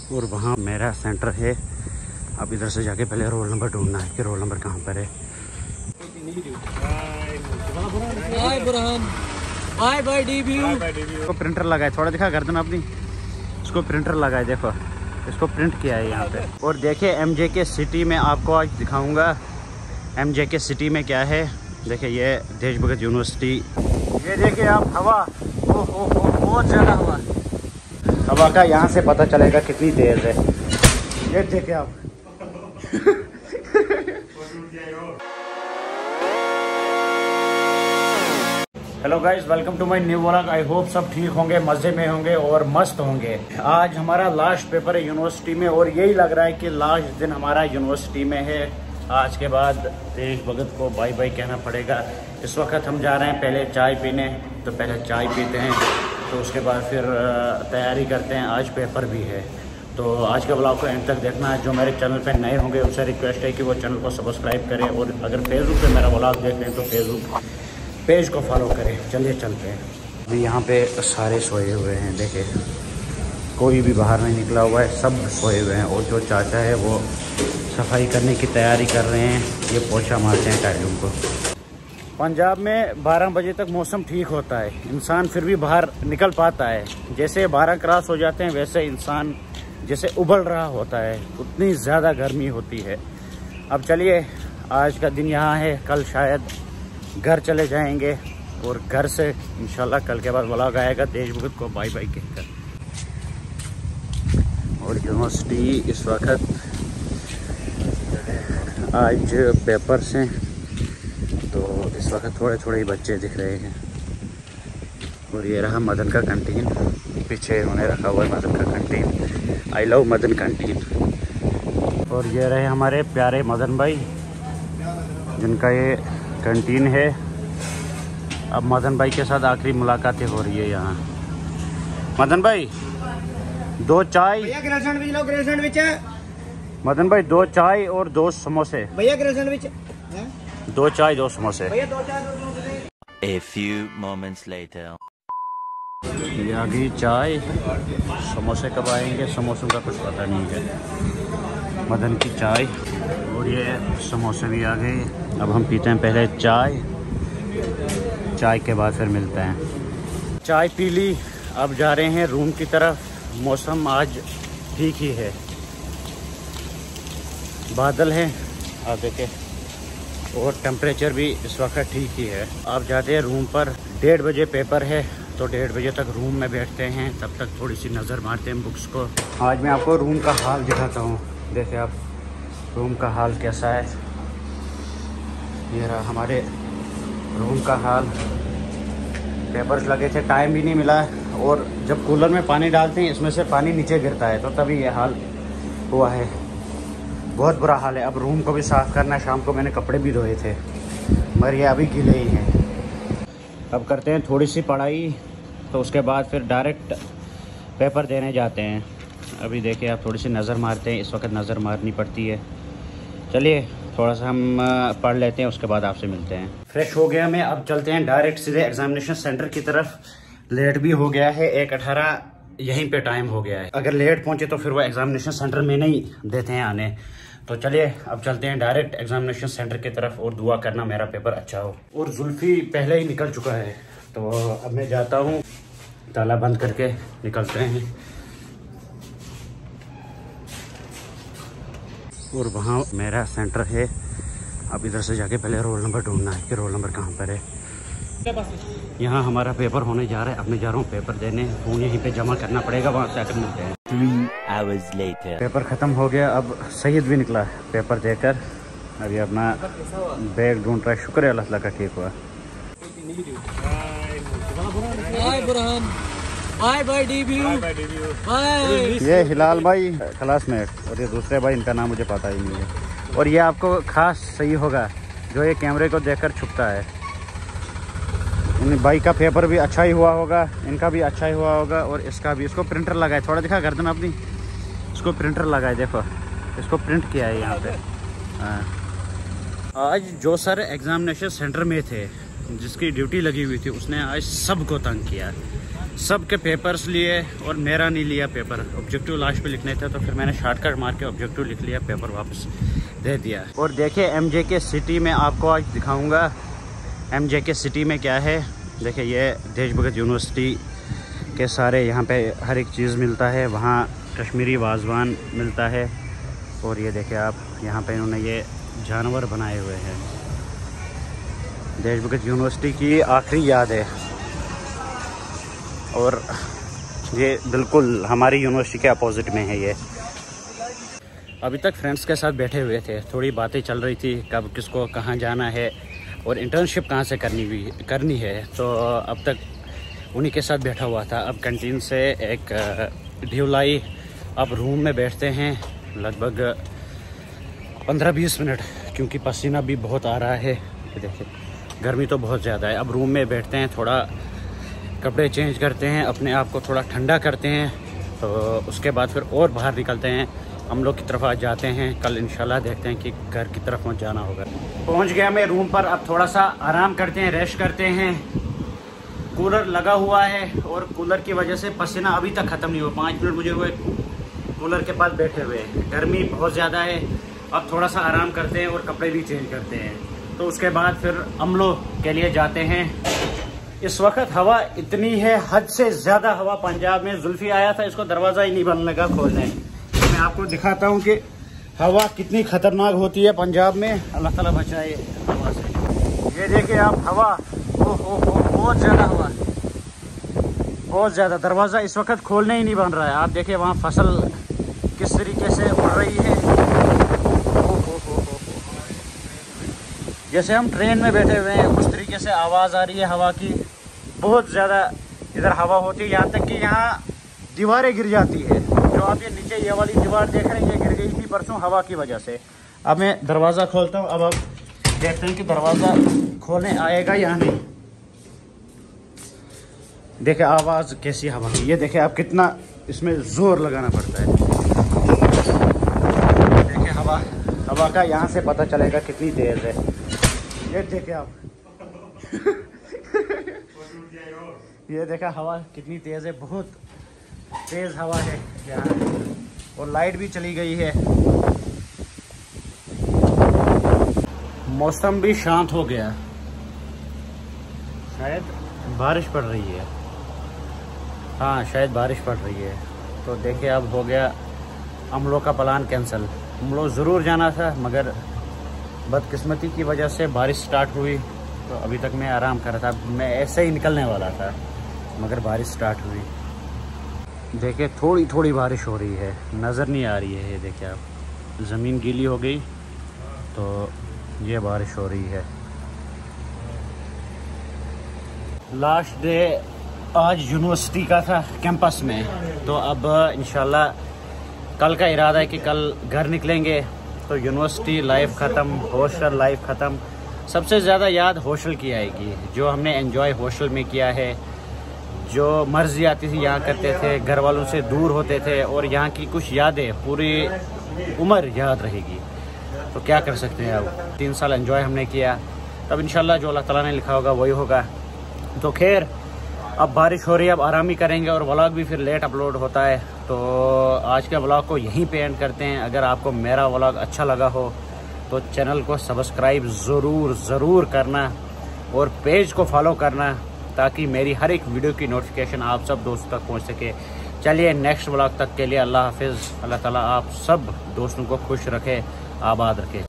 और वहाँ मेरा सेंटर है। अब इधर से जाके पहले रोल नंबर ढूंढना है कि रोल नंबर कहाँ पर है। इसको प्रिंटर लगाए, थोड़ा दिखा गर्दन अपनी, इसको प्रिंटर लगाए, देखो इसको प्रिंट किया है यहाँ पे। और देखिए MJK सिटी में आपको आज दिखाऊंगा MJK सिटी में क्या है। देखिए ये देश भगत यूनिवर्सिटी, ये देखिए आप हवा, ओहो बहुत ज़्यादा हवा का यहाँ से पता चलेगा कितनी तेज़ है। ये देखिए आप hello guys, welcome to my new vlog. I hope सब ठीक होंगे, मज़े में होंगे और मस्त होंगे। आज हमारा लास्ट पेपर है यूनिवर्सिटी में और यही लग रहा है कि लास्ट दिन हमारा यूनिवर्सिटी में है। आज के बाद देश भगत को बाय बाय कहना पड़ेगा। इस वक्त हम जा रहे हैं पहले चाय पीने, तो पहले चाय पीते हैं, तो उसके बाद फिर तैयारी करते हैं। आज पेपर भी है, तो आज के ब्लॉग को एंड तक देखना है। जो मेरे चैनल पे नए होंगे उनसे रिक्वेस्ट है कि वो चैनल को सब्सक्राइब करें, और अगर फेसबुक पे मेरा ब्लॉग देख रहे हैं तो फेसबुक पेज को फॉलो करें। चलिए चलते हैं। अभी यहाँ पे सारे सोए हुए हैं, देखिए कोई भी बाहर नहीं निकला हुआ है, सब सोए हुए हैं। और जो चाचा है वो सफाई करने की तैयारी कर रहे हैं, ये पोछा मारते हैं टाइलों को। पंजाब में 12 बजे तक मौसम ठीक होता है, इंसान फिर भी बाहर निकल पाता है। जैसे 12 क्रॉस हो जाते हैं वैसे इंसान जैसे उबल रहा होता है, उतनी ज़्यादा गर्मी होती है। अब चलिए, आज का दिन यहाँ है, कल शायद घर चले जाएंगे और घर से इंशाल्लाह कल के बाद व्लॉग आएगा देश भगत को बाय बाय कहकर। और यूनिवर्सिटी इस वक्त आज पेपर्स हैं, तो इस वक्त थोड़े थोड़े ही बच्चे दिख रहे हैं। और ये रहा मदन का कैंटीन, पीछे उन्हें रखा हुआ है मदन का canteen, I love Madan canteen. और ये रहे हमारे प्यारे मदन भाई, जिनका ये कैंटीन है। अब मदन भाई के साथ आखिरी मुलाकातें हो रही है यहाँ। मदन भाई 2 चाय, मदन भाई 2 चाय और 2 समोसे भैया। 2 चाय 2 समोसे। A few moments later. ये आ गई चाय, समोसे कब आएंगे समोसों का कुछ पता नहीं है। मदन की चाय और ये समोसे भी आ गए। अब हम पीते हैं पहले चाय, चाय के बाद फिर मिलते हैं। चाय पी ली, अब जा रहे हैं रूम की तरफ। मौसम आज ठीक ही है, बादल हैं आप देखें, और टेम्परेचर भी इस वक्त ठीक ही है। अब जाते हैं रूम पर, 1:30 बजे पेपर है, तो 1:30 बजे तक रूम में बैठते हैं। तब तक थोड़ी सी नज़र मारते हैं बुक्स को। आज मैं आपको रूम का हाल दिखाता हूँ, देखिए आप रूम का हाल कैसा है। ये रहा हमारे रूम का हाल। पेपर्स लगे थे, टाइम भी नहीं मिला, और जब कूलर में पानी डालते हैं इसमें से पानी नीचे गिरता है, तो तभी ये हाल हुआ है। बहुत बुरा हाल है। अब रूम को भी साफ़ करना है, शाम को मैंने कपड़े भी धोए थे मगर ये अभी गीले ही हैं। अब करते हैं थोड़ी सी पढ़ाई, तो उसके बाद फिर डायरेक्ट पेपर देने जाते हैं। अभी देखिए आप थोड़ी सी नज़र मारते हैं, इस वक्त नज़र मारनी पड़ती है। चलिए थोड़ा सा हम पढ़ लेते हैं, उसके बाद आपसे मिलते हैं। फ्रेश हो गया मैं, अब चलते हैं डायरेक्ट सीधे एग्जामिनेशन सेंटर की तरफ। लेट भी हो गया है, 1:18 यहीं पे टाइम हो गया है। अगर लेट पहुंचे तो फिर वो एग्जामिनेशन सेंटर में नहीं देते हैं आने। तो चलिए अब चलते हैं डायरेक्ट एग्जामिनेशन सेंटर की तरफ, और दुआ करना मेरा पेपर अच्छा हो। और जुल्फी पहले ही निकल चुका है, तो अब मैं जाता हूँ, ताला बंद करके निकलते हैं। और वहाँ मेरा सेंटर है। अब इधर से जाके पहले रोल नंबर ढूंढना है कि रोल नंबर कहाँ पर है। यहाँ हमारा पेपर होने जा रहा है, अब मैं जा रहा हूँ पेपर देने। फ़ोन यहीं पे जमा करना पड़ेगा, वहाँ से आकर मिलते हैं। 3 hours later. पेपर ख़त्म हो गया, अब सईद भी निकला पेपर देकर। अभी अपना बैग ढूंढ रहा है। शुक्र है अल्लाह ताला का ठीक हुआ। ये हिलाल भाई क्लासमेट, और ये दूसरे भाई, इनका नाम मुझे पता ही नहीं है। और ये आपको खास सही होगा जो ये कैमरे को देखकर छुपता है। इन भाई का पेपर भी अच्छा ही हुआ होगा, इनका भी अच्छा ही हुआ होगा, और इसका भी। इसको प्रिंटर लगाए, थोड़ा दिखा गर्दन अपनी, इसको प्रिंटर लगाए, देखो इसको प्रिंट किया है यहाँ पे। आज जो सर एग्जामिनेशन सेंटर में थे, जिसकी ड्यूटी लगी हुई थी, उसने आज सबको तंग किया। सब के पेपर्स लिए और मेरा नहीं लिया पेपर। ऑब्जेक्टिव लास्ट पे लिखने थे तो फिर मैंने शॉर्टकट मार के ऑब्जेक्टिव लिख लिया, पेपर वापस दे दिया। और देखिए MJK सिटी में आपको आज दिखाऊंगा MJK सिटी में क्या है। देखिए ये देश भगत यूनिवर्सिटी के सारे यहाँ पे हर एक चीज़ मिलता है। वहाँ कश्मीरी वाजवान मिलता है। और ये देखिए आप, यहाँ पे इन्होंने ये जानवर बनाए हुए हैं। देश भगत यूनिवर्सिटी की आखिरी याद है। और ये बिल्कुल हमारी यूनिवर्सिटी के अपोजिट में है। ये अभी तक फ्रेंड्स के साथ बैठे हुए थे, थोड़ी बातें चल रही थी कब किसको कहाँ जाना है और इंटर्नशिप कहाँ से करनी है। तो अब तक उन्हीं के साथ बैठा हुआ था। अब कैंटीन से एक ढिवलाई, अब रूम में बैठते हैं लगभग 15-20 मिनट, क्योंकि पसीना भी बहुत आ रहा है। देखिए गर्मी तो बहुत ज़्यादा है। अब रूम में बैठते हैं, थोड़ा कपड़े चेंज करते हैं, अपने आप को थोड़ा ठंडा करते हैं। तो उसके बाद फिर और बाहर निकलते हैं, हम लोग की तरफ आज जाते हैं। कल इंशाल्लाह देखते हैं कि घर की तरफ जाना होगा। पहुंच गया मैं रूम पर। अब थोड़ा सा आराम करते हैं, रेस्ट करते हैं। कूलर लगा हुआ है और कूलर की वजह से पसीना अभी तक ख़त्म नहीं हुआ। 5 मिनट मुझे हुए कूलर के पास बैठे हुए। गर्मी बहुत ज़्यादा है। अब थोड़ा सा आराम करते हैं और कपड़े भी चेंज करते हैं। तो उसके बाद फिर अमलो के लिए जाते हैं। इस वक्त हवा इतनी है, हद से ज़्यादा हवा पंजाब में। जुल्फी आया था, इसको दरवाज़ा ही नहीं बंद लगा खोलने। मैं आपको दिखाता हूँ कि हवा कितनी खतरनाक होती है पंजाब में। अल्लाह ताला बचाए हवा से। ये देखिए आप, हवा ओ बहुत ज़्यादा हवा, बहुत ज़्यादा। दरवाज़ा इस वक्त खोलने ही नहीं बन रहा है। आप देखिए वहाँ फसल किस तरीके से उड़ रही है। जैसे हम ट्रेन में बैठे हुए हैं उस तरीके से आवाज़ आ रही है हवा की। बहुत ज़्यादा इधर हवा होती है, यहाँ तक कि यहाँ दीवारें गिर जाती है। जो आप ये नीचे ये वाली दीवार देख रहे हैं, ये गिर गई थी परसों हवा की वजह से। अब मैं दरवाज़ा खोलता हूँ। अब आप देखते हैं कि दरवाज़ा खोलने आएगा या नहीं। देखिए आवाज़ कैसी हवा की। ये देखिए आप, कितना इसमें ज़ोर लगाना पड़ता है। देखिए हवा का यहाँ से पता चलेगा कितनी तेज़ है। ये देखिए आप ये देखा हवा कितनी तेज़ है, बहुत तेज़ हवा है यहाँ। और लाइट भी चली गई है। मौसम भी शांत हो गया, शायद बारिश पड़ रही है। हाँ शायद बारिश पड़ रही है। तो देखिए अब हो गया अमलों का प्लान कैंसिल। हम लोग ज़रूर जाना था मगर बदकिस्मती की वजह से बारिश स्टार्ट हुई। तो अभी तक मैं आराम कर रहा था, मैं ऐसे ही निकलने वाला था मगर बारिश स्टार्ट हुई। देखिए थोड़ी थोड़ी बारिश हो रही है, नज़र नहीं आ रही है। ये देखिए आप, ज़मीन गीली हो गई तो ये बारिश हो रही है। लास्ट डे आज यूनिवर्सिटी का था कैंपस में। तो अब इंशाल्लाह कल का इरादा है कि कल घर निकलेंगे। तो यूनिवर्सिटी लाइफ ख़त्म, हॉस्टल लाइफ ख़त्म। सबसे ज़्यादा याद हॉस्टल की आएगी, जो हमने एंजॉय हॉस्टल में किया है। जो मर्जी आती थी यहाँ करते थे, घर वालों से दूर होते थे और यहाँ की कुछ यादें पूरी उम्र याद रहेगी। तो क्या कर सकते हैं। अब 3 साल एंजॉय हमने किया, तब इंशाल्लाह जो अल्लाह ताला ने लिखा होगा वही होगा। तो खैर अब बारिश हो रही है, अब आराम ही करेंगे और व्लॉग भी फिर लेट अपलोड होता है। तो आज के व्लॉग को यहीं पे एंड करते हैं। अगर आपको मेरा व्लॉग अच्छा लगा हो तो चैनल को सब्सक्राइब ज़रूर करना और पेज को फॉलो करना, ताकि मेरी हर एक वीडियो की नोटिफिकेशन आप सब दोस्तों तक पहुंच सके। चलिए नेक्स्ट व्लॉग तक के लिए अल्लाह हाफिज़। अल्लाह ताला आप सब दोस्तों को खुश रखे, आबाद रखे।